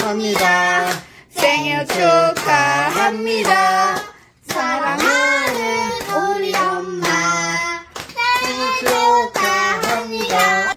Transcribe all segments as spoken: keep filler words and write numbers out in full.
축하합니다. 생일 축하합니다. 사랑하는 우리 엄마 생일 축하합니다.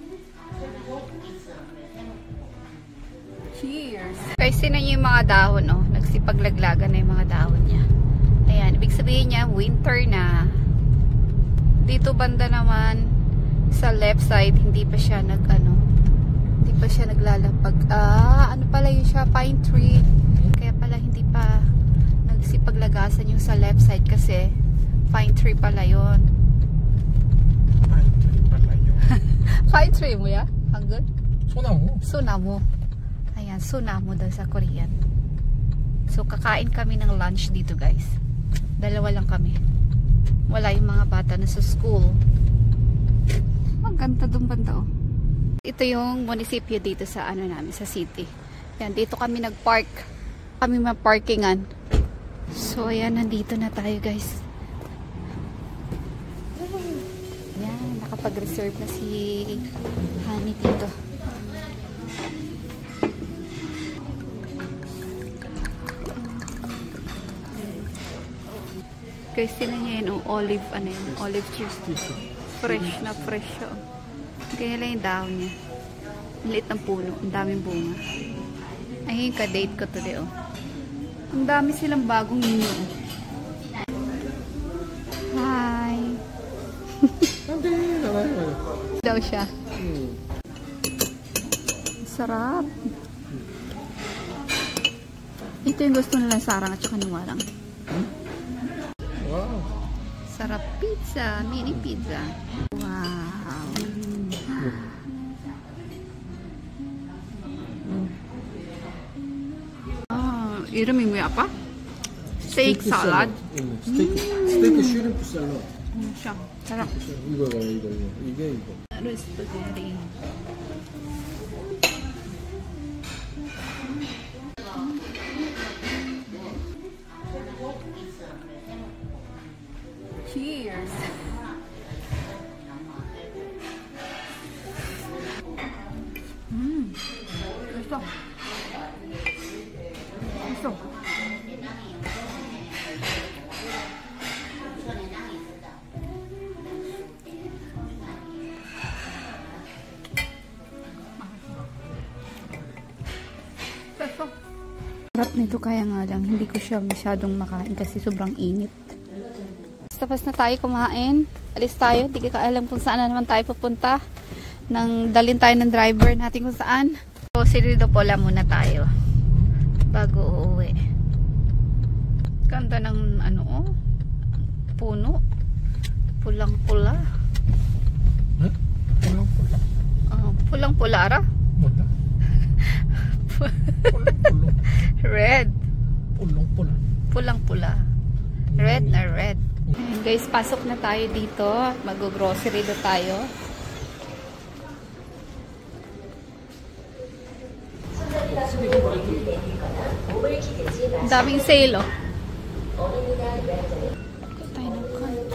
Cheers! Guys, tinan niyo yung mga dahon, oh. Nagsipaglaglagan na yung mga dahon niya. Ayan, ibig sabihin niya, winter na. Dito banda naman, sa left side, hindi pa siya nag, ano, hindi pa siya naglalapag. Ah, ano pala yun siya? Pine tree. Kaya pala hindi pa nagsipaglagasan yung sa left side kasi pine tree pala yun. Pine tree pala yun. Pine tree mo ya? Hanggang? 소나무. Sonamu. Ayan, sonamu daw sa Korean. So, kakain kami ng lunch dito, guys. Dalawa lang kami. Wala yung mga bata na sa school. Ang ganda doon banda, oh. Ito yung munisipyo dito sa ano namin, sa city. Yan, dito kami nag-park. Kami ma-parkingan. So, ayan, nandito na tayo, guys. Yan, nakapag-reserve na si Honey dito. Guys, tinan niyo yun, oh, olive, ano yun, olive juice. Fresh na fresh siya. Kaya lang yung dahon niya. Ang liit ng puno, ang daming bunga. Ay, yung ka-date ko today, oh. Ang dami silang bagong ninyo. Hi! Daw siya. Sarap. Ito yung gusto nila sarang at saka nuwarang. Wow. Sarap pizza, mini pizza. Wow. Ah, 이름이 뭐야, 아빠? Steak salad. 응, 스테이크, 스테이크 슈림프 샐러드. 음, 샤. sarap. 이거 이거 이거 이게 이거. Spaghetti. Cheers. Mmm. Gusto. Gusto. Sarap nito, kaya nga lang hindi ko siya masyadong makain kasi sobrang init. Tapos na tayo kumain. Alis tayo. Hindi ka alam kung saan na naman tayo pupunta. Nang dalhin tayo ng driver natin kung saan. So, Cerrillo Pola muna tayo. Bago uuwi. Ganda ng ano, oh. Puno. Pulang-pula. Huh? Pulang-pula? Oh, pulang-pula, ara? Wala. Pulang-pula. Red. Pulang-pula. Pulang-pula. Red na red. Ayan, guys, pasok na tayo dito. Mag-grocery na tayo. Daming sale, oh. Tayo ng card.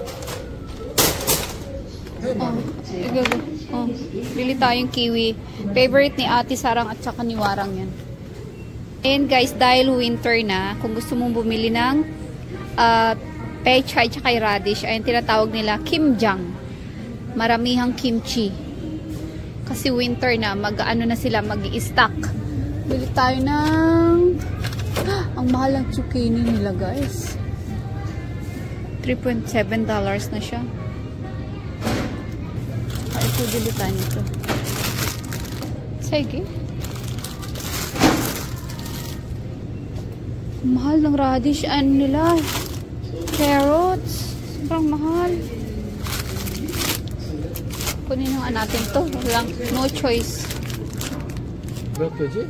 Oh, igago. Oh, bili tayong kiwi. Favorite ni Ate Sarang at saka ni Warang yan. And guys, dahil winter na, kung gusto mong bumili ng uh, pechay tsaka radish, ay tinatawag nila kimjang. Maramihang kimchi. Kasi winter na, mag-ano na sila, mag-i-stock. Bili tayo ng ah, ang mahal ng zucchini nila, guys. three point seven dollars na siya. Ay, ito, bili tayo nito. Sige. Mahal ng radish, ano nila? Carrots. Sobrang mahal. Kunin nga natin to. Walang, no choice. 몇 개지?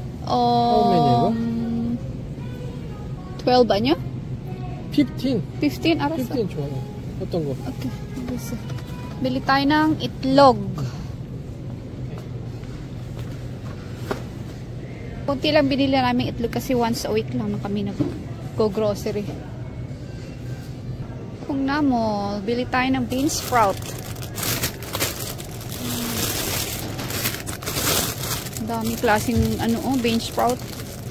Um, twelve ba nyo? fifteen. fifteen? Aras fifteen 좋아요. 어떤 거? Okay. Bili tayo ng itlog. Kunti lang binili namin itlog kasi once a week lang na kami nag-go-grocery. Kung na mo, bili tayo ng bean sprout. Dami klaseng ano, oh, bean sprout.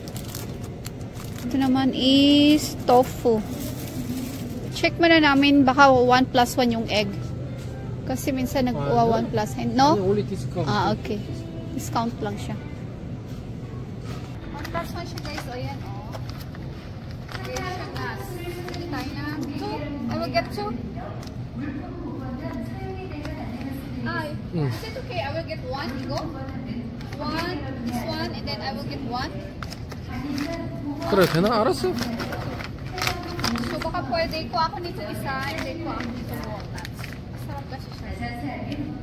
Ito naman is tofu. Check muna namin baka one plus one yung egg. Kasi minsan nag-uwa one plus one. No? Only discount. Ah, okay. Discount lang siya. one plus one siya guys. O, yan o. Sige siya gas. Hindi tayo na. Two. I will get two. Ah, Mm. is it okay? I will get one. You go. One, this one, and then I will get one. 그래, 되나? 알았어. So, baka pwede ko ako nito isa, and then ko ako nito walnuts. Masarap kasi siya.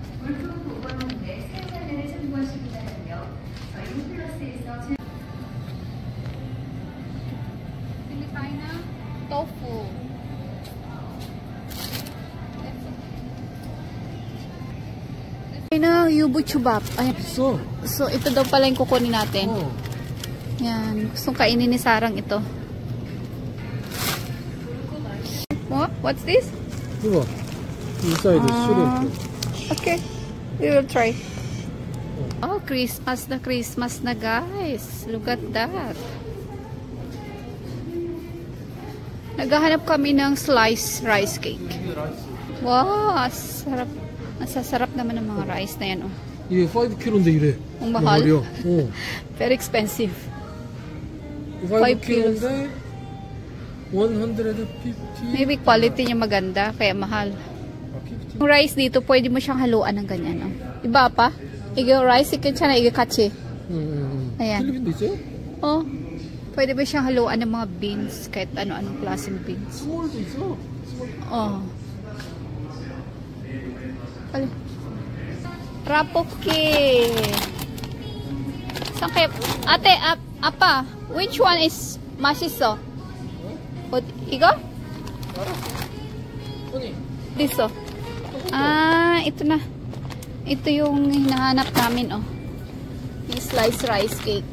Pili tayo ng tofu. Ay na, yubu chubap. Ay, 있어. so, ito daw pala yung kukunin natin. 어. Yan. Gustong kainin ni Sarang ito. What? What's this? 이거. 인사이드 아. 슈림프. Okay. We will try. Oh, Christmas na Christmas na guys. Look at that. Naghahanap kami ng sliced rice cake. Wow, sarap. Masasarap naman ng mga rice na yan. Oh. 이게 five 킬로인데 이래. Ang mahal. 어. Very expensive. five five kilos. 킬로인데 one hundred fifty. Maybe quality niya maganda, kaya mahal. 아, fifty. Yung rice dito, pwede mo siyang haluan ng ganyan. Oh. Iba pa? Iga rice, ikin siya na iga kachi. 응, 응, 응. Ayan. 필리핀도 있어요? Oh, pwede ba siyang haluan ng mga beans, kahit ano-anong klaseng beans. 스몰도 있어. 스몰. Oh. Pali. Rapoke. Saan kayo? Ate, ap, apa, which one is mashiso? What, igo? honey. Diso. Ah, ito na. Ito yung hinahanap namin, oh. Yung sliced rice cake.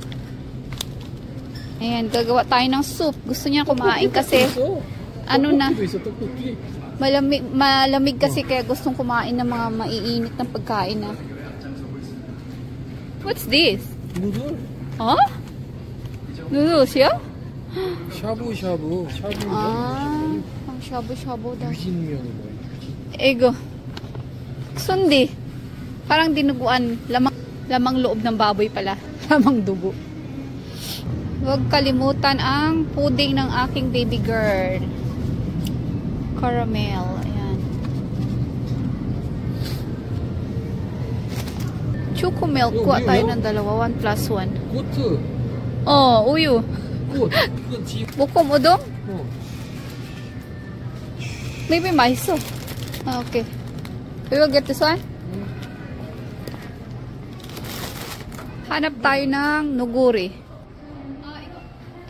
Ayan, gagawa tayo ng soup. Gusto niya kumain kasi ano na, 떡볶이도 있어, 떡볶이. malamig, malamig kasi kaya gustong kumain ng mga maiinit ng pagkain na. What's this? 누들. Huh? Noodles siya? 샤브샤브. 샤브. Ah, ang shabu-shabu daw. 유진면이 뭐야? Ego. Sundi. Parang dinuguan. Lamang, lamang loob ng baboy pala. Lamang dugo. Huwag kalimutan ang pudding ng aking baby girl. Caramel. Ayan. Choco milk. Kuha tayo ng dalawa. One plus one. 고트. Oh, uyu. 꽃. 그건 지. Bukom udong? 어. Maybe maiso. Ah, okay. We will get this one. Hanap tayo ng nuguri. Ah, ito.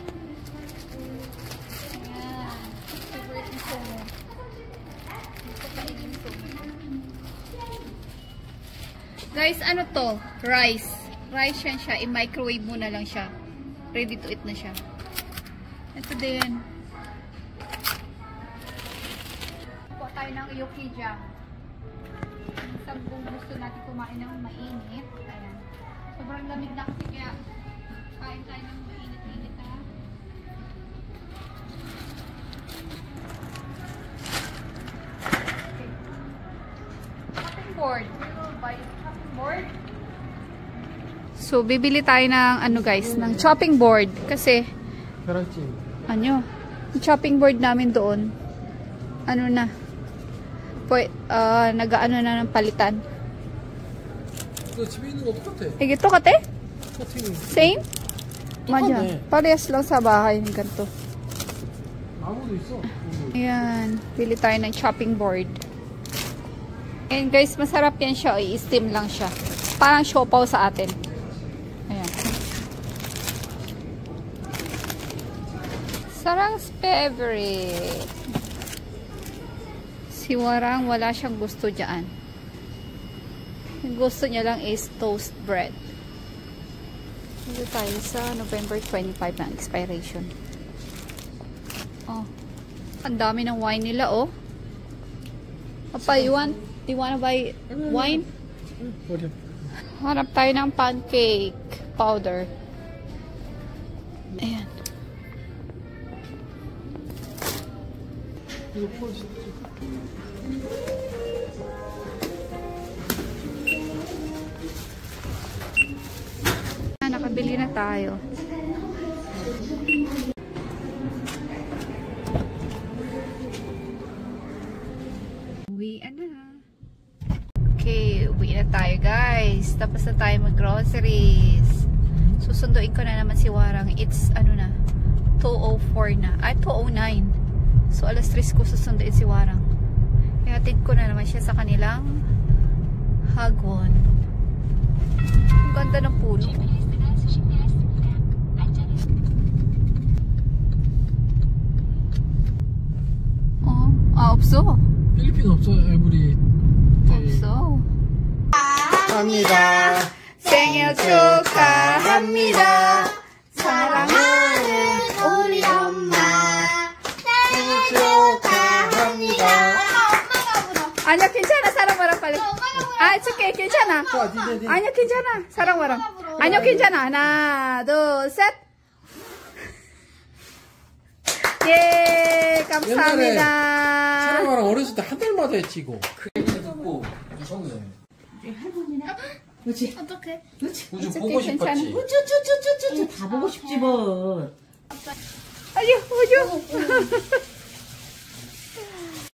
Ayan. Favorite ni Somo. Gusto pa ni Somo. Guys, ano to? Rice. Rice yan siya. I-microwave muna lang siya. Ready to eat na siya. Ito din. Kuha tayo ng yoki jam. Isang kung gusto natin kumain ng mainit. Ayan. Sobrang lamig na kasi kaya kain tayo ng mainit-init ha. Okay. Chopping board. We will buy a chopping board. So, bibili tayo ng ano guys, ng chopping board. Kasi, 계란찜. ano, yung chopping board namin doon, ano na, pwede, uh, nag-ano na ng palitan. 너 집에 있는 거 똑같아. Eh, gito ka, te? 커팅. Same? Madya. 똑같네. Parehas lang sa bahay ng ganito. 나무도 있어. Ayan. Pili tayo ng chopping board. And guys, masarap yan siya. I-steam lang siya. Parang siopaw sa atin. Ayan. Sarang's favorite. Si Warang, wala siyang gusto dyan. Yung gusto niya lang is toast bread. Dito tayo sa November twenty-five na expiration. Oh. Ang dami ng wine nila, oh. Papa, you want, do you wanna buy wine? 버려. Hanap tayo ng pancake powder. Ayan. 이거 포즈. Ah, nakabili na tayo. Uwi na. Okay, uwi na tayo guys. Tapos na tayo mag-groceries. Susunduin ko na naman si Warang. It's ano na, two oh four na. Ay, two oh nine. So, alas tres ko susunduin si Warang. Ihatid ko na naman siya sa kanilang hagwon. Ang ganda ng puno. Oh, ah, 없어. 필리핀 없어, 에브리. 없어. 합니다. 생일 축하합니다. 사랑하는 우리 엄마. 생일 축하합니다. 아니야, 괜찮아. 사랑 말아 빨리. 아, it's okay. 괜찮아. 좋아, 니네, 니네. 아니야, 괜찮아. 사랑 말아. 아니요, 괜찮아. 하나, 둘, 셋. 예, 감사합니다. 사랑아랑 어렸을 때 한 달마다 했지, 이거. 그 얘기 듣고 무섭네. 그렇지. 어떡해? 그렇지. 우주 어떡해, 보고 괜찮아. 싶었지. 쭈쭈쭈쭈쭈 다 보고 싶지 뭐. 아유, 우주.